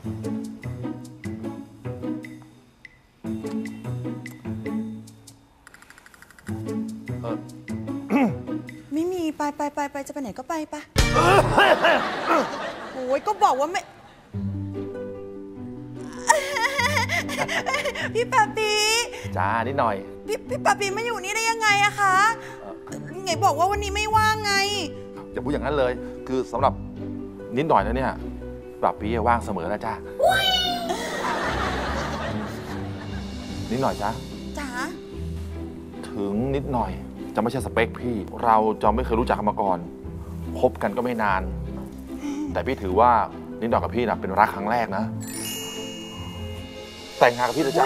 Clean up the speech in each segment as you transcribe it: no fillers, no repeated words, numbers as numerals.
ไม่มีไปจะไปไหนก็ไปโอ้ยก็บอกว่าไม่พี่ปาปีจ้านิดหน่อยพี่ปาปีมาอยู่นี่ได้ยังไงอะคะไงบอกว่าวันนี้ไม่ว่างไงอย่าพูดอย่างนั้นเลยคือสำหรับนิดหน่อยนะเนี่ยปาปีว่างเสมอนะจ้านิดหน่อยจ้าถึงนิดหน่อยจะไม่ใช่สเปคพี่เราจะไม่เคยรู้จักกันมาก่อนคบกันก็ไม่นานแต่พี่ถือว่านิดหน่อยกับพี่นะเป็นรักครั้งแรกนะแต่งงานกับพี่นะจ๊ะ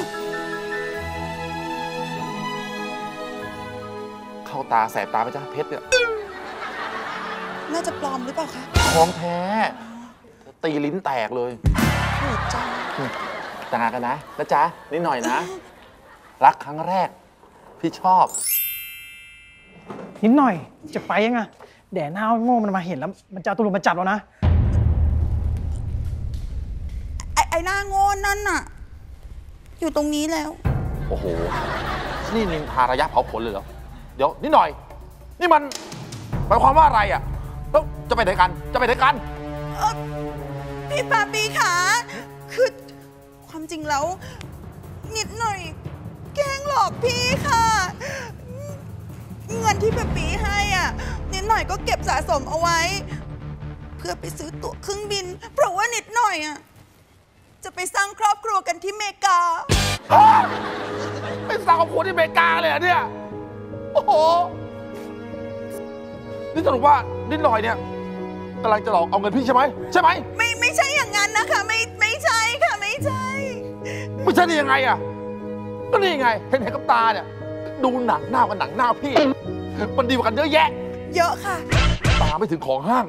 เข้าตาแสบตาไหมจ๊ะเพชรเนี่ยน่าจะปลอมหรือเปล่าคะของแท้ตีลิ้นแตกเลยโหดจังแต่งงานกันนะจ๊ะนิดหน่อยนะรักครั้งแรกพี่ชอบนิดหน่อยจะไปยังไงแดดหน้าโง่มันมาเห็นแล้วมันจะเอาตำรวจมาจับแล้วนะไอ้หน้าโง่นั่นน่ะอยู่ตรงนี้แล้วโอ้โหนี่นินทาระยะเผาขนเลยเหรอเดี๋ยวนิดหน่อยนี่มันหมายความว่าอะไรอ่ะแล้วจะไปไหนกันพี่ปาปีขาคือความจริงแล้วนิดหน่อยแกล้งหลอกพี่ค่ะเงินที่ปาปีให้อ่ะนิดหน่อยก็เก็บสะสมเอาไว้เพื่อไปซื้อตั๋วเครื่องบินเพราะว่านิดหน่อยอ่ะจะไปสร้างครอบครัวกันที่เมกาไปสร้างครอบครัวที่เมกาเลยอ่ะเนี่ยโอ้โหนี่สรุปว่านิดหน่อยเนี่ยกำลังจะหลอกเอาเงินพี่ใช่ไหมไม่ใช่อย่างนั้นนะคะไม่ใช่ค่ะไม่ใช่ได้ยังไงอ่ะก็นี่ไงเห็นกับตาเนี่ยดูหนังหน้ากับหนังหน้าพี่มันดีกว่ากันเยอะแยะค่ะตาไม่ถึงของห้าง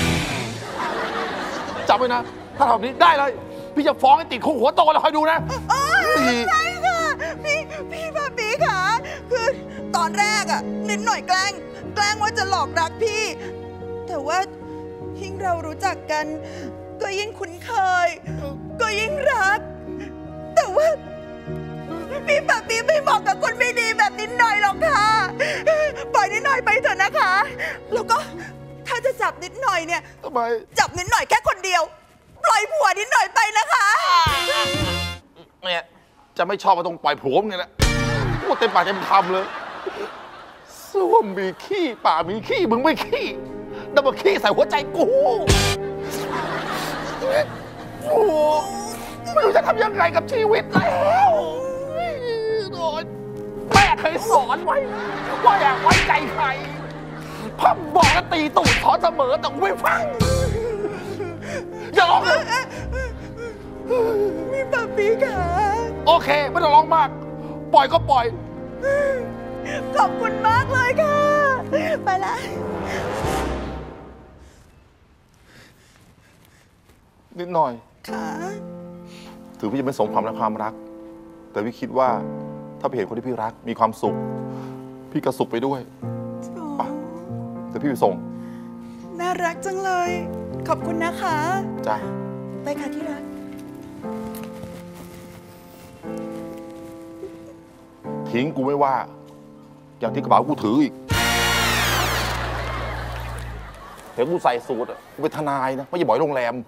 จำไว้นะถ้าทำแบบนี้ได้เลยพี่จะฟ้องให้ติดคุกหัวโตเลยคอยดูนะใช่ค่ะพี่ปาปีค่ะคือตอนแรกอ่ะนิดหน่อยแกล้งว่าจะหลอกรักพี่แต่ว่ายิ่งเรารู้จักกันก็ยิ่งคุ้นเคยก็ยิ่งรักแต่ว่าพี่ปาปีไม่เหมาะกับคนไม่ดีแบบนิดหน่อยหรอกค่ะปล่อยนิดหน่อยไปเถอะนะคะแล้วก็ถ้าจะจับนิดหน่อยเนี่ยทำไมจับนิดหน่อยแค่คนเดียวปล่อยผัวนิดหน่อยไปนะคะเนี่ยจะไม่ชอบมาตรงปล่อยผัวไงแหละพูดเต็มปากเต็มคำเลยส้วมมีขี้ป่ามีขี้มึงไม่ขี้ดับเบิลขี้ใส่หัวใจกูโอ้ไม่รู้จะทำยังไงกับชีวิตแล้วแม่เคยสอนไว้ว่าอย่าไว้ใจใครพ่อบอกแล้วตีตูดสอนเสมอแต่ไม่ฟังอย่าร้องเลยมีปาปีค่ะโอเคไม่ต้องร้องมากปล่อยก็ปล่อยขอบคุณมากเลยค่ะไปละนิดหน่อยค่ะถือพี่จะไม่สมความรักแต่พี่คิดว่าถ้าพี่เห็นคนที่พี่รักมีความสุขพี่ก็สุขไปด้วยเดี๋ยวพี่ไปส่งน่ารักจังเลยขอบคุณนะคะจ้าไปค่ะที่รักทิ้งกูไม่ว่าอย่างที่กระเป๋ากูถืออีกเห็นกูใส่สูทกูเป็นทนายนะไม่ใช่บ่อยโรงแรม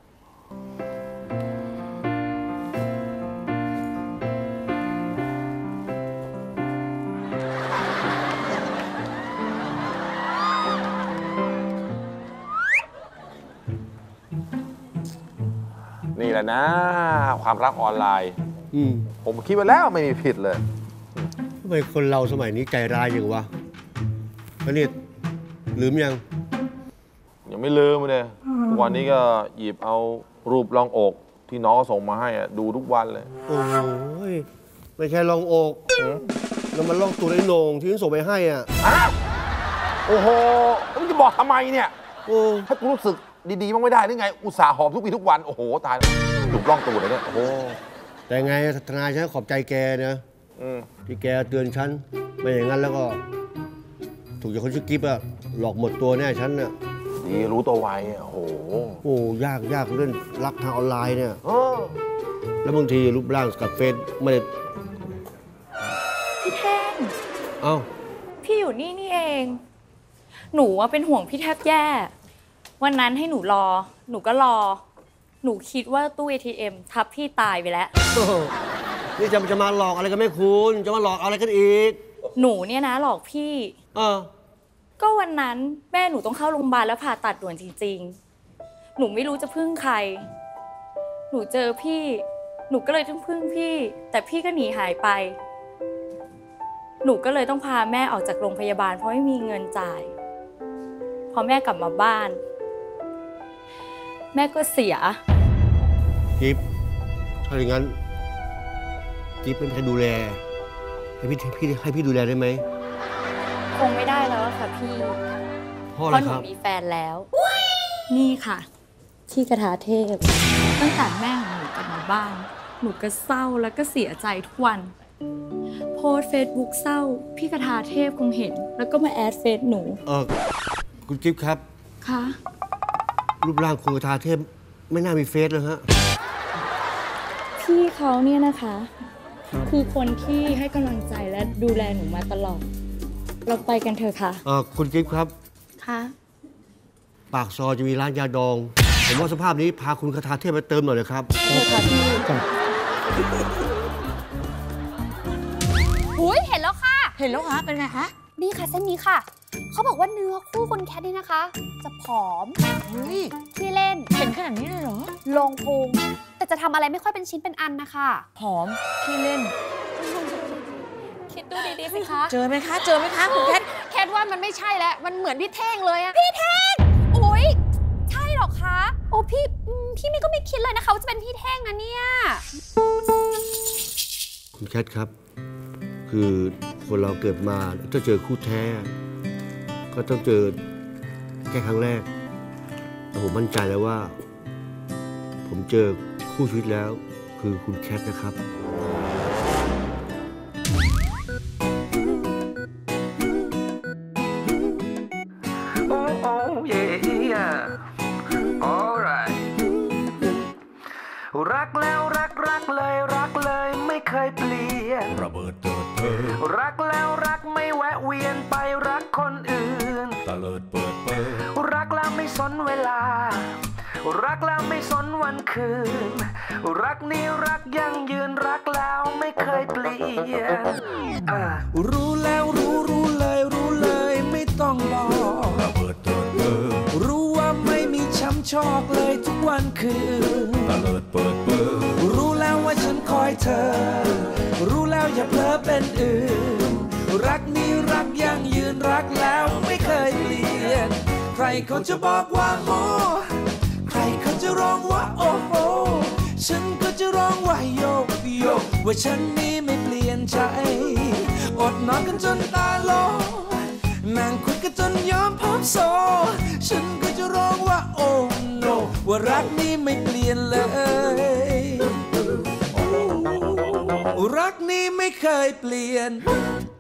นี่แหละนะความรักออนไลน์ผมคิดไว้แล้วไม่มีผิดเลยทำไมคนเราสมัยนี้ใจร้ายอย่างวะพนิดลืมยังไม่ลืมเลยทุกวันนี้ก็หยิบเอารูปรองอกที่น้องส่งมาให้ดูทุกวันเลยโอ้ยไม่ใช่รองอกแล้วมันรองตัวไอ้โหน่งที่ส่งไปให้อ่ะโอ้โหมันจะบอกทำไมเนี่ยให้กูรู้สึกดีๆมั้งไม่ได้หรือไงอุตส่าห์หอมทุกปีทุกวันโอ้โหตายถูกล่องตัวเลยเนี่ยโอ้โหแต่ไงทนายฉันขอบใจแกนะที่แกเตือนฉันไม่อย่างนั้นแล้วก็ถูกอย่างคนชื่อกิ๊บอะหลอกหมดตัวแน่ฉันน่ะดีรู้ตัวไวอ่ะโอ้โหโอ้ยากเรื่องรักทางออนไลน์เนี่ย แล้วบางทีรูปร่างกับเฟซไม่ได้พี่แท่งเอ้าพี่อยู่นี่เอง หนูเป็นห่วงพี่แทบแย่ วันนั้นให้หนูรอ หนูก็รอ หนูคิดว่าตู้ ATM ทับพี่ตายไปแล้วโอ้โหนี่จะมาหลอกอะไรกันไม่คุณจะมาหลอกอะไรกันอีกหนูเนี่ยนะหลอกพี่อก็วันนั้นแม่หนูต้องเข้าโรงพยาบาลแล้วผ่าตัดด่วนจริงๆ หนูไม่รู้จะพึ่งใคร หนูเจอพี่ หนูก็เลยต้องพึ่งพี่ แต่พี่ก็หนีหายไป หนูก็เลยต้องพาแม่ออกจากโรงพยาบาลเพราะไม่มีเงินจ่าย พอแม่กลับมาบ้าน แม่ก็เสียจิ๊บถ้าอย่างนั้นจิ๊บเป็นใครดูแล ให้พี่ดูแลได้ไหมคงไม่ได้แล้วอะค่ะพี่พ่อเพอะไรราะหนูครับมีแฟนแล้ว นี่ค่ะ ที่กระทาเทพ ตั้งแต่แม่ของหนูกลับมาบ้าน หนูก็เศร้าแล้วก็เสียใจทุกวัน โพสเฟซบุ๊กเศร้า พี่กระทาเทพคงเห็น แล้วก็มาแอดเฟซหนูคุณจิ๊บครับค่ะรูปร่างคุณกระทาเทพไม่น่ามีเฟซเลยฮะพี่เขาเนี่ยนะคะ คือคนที่ให้กำลังใจและดูแลหนูมาตลอด เราไปกันเถอะค่ะคุณจิ๊บครับค่ะปากซอยจะมีร้านยาดอง ผมว่าสภาพนี้พาคุณคาถาเทพไปเติมหน่อยเลยครับเถอะค่ะพี่อุ้ยเห็นแล้วค่ะเห็นแล้วคะเป็นไงคะนี่ค่ะเส้นนี้ค่ะ เขาบอกว่าเนื้อคู่คุณแคทนี่นะคะ จะผอมเฮ้ยที่เล่นเห็นขนาดนี้เลยเหรอลงพุง แต่จะทำอะไรไม่ค่อยเป็นชิ้นเป็นอันนะคะหอมขี้เล่นคิดดูดีๆสิคะเจอไหมคะคุณแคทแคทว่ามันไม่ใช่แล้ว มันเหมือนพี่เท่งเลยอะพี่เท่งอุ้ยใช่หรอคะ โอ้พี่ก็ไม่คิดเลยนะคะว่าจะเป็นพี่เท่งนะเนี่ยคุณแคทครับ คือคนเราเกิดมาถ้าเจอคู่แท้ ก็ต้องเจอแค่ครั้งแรกแต่ผมมั่นใจแล้วว่า ผมเจอคู่ชีวิตแล้วคือคุณแคทนะครับ Oh yeah alright รักแล้วรักเลยไม่เคยเปลี่ยนระเบิดเติดเถิดรักแล้วรักไม่แวะเวียนไปรักคนอื่นตะเลิดเปิดเปิดรักแล้วไม่สนเวลารักแล้วไม่สนวันคืนรักนี้รักยั่งยืนรักแล้วไม่เคยเปลี่ยนรู้แล้วรู้เลยไม่ต้องบอกระเบิดเติดเถิดรู้ว่าไม่มีช้ำชอกเลยทุกวันคืนตะเลิดเปิดเปิดรู้แล้วว่าฉันคอยเธอรู้แล้วอย่าเพ้อเป็นอื่นรักนี้รักยั่งยืนรักแล้วไม่เคยเปลี่ยนใครเขาจะบอกว่าโอ้ใครเขาจะร้องว่าโอ้โหฉันก็จะร้องว่าโยกโยกว่าฉันนี้ไม่เปลี่ยนใจอดนอนกันจนตาโลนั่งคุยกันจนยอมพับโซฉันก็จะร้องว่าโอ้ no ว่ารักนี้ไม่เปลี่ยนเลยรักนี้ไม่เคยเปลี่ยน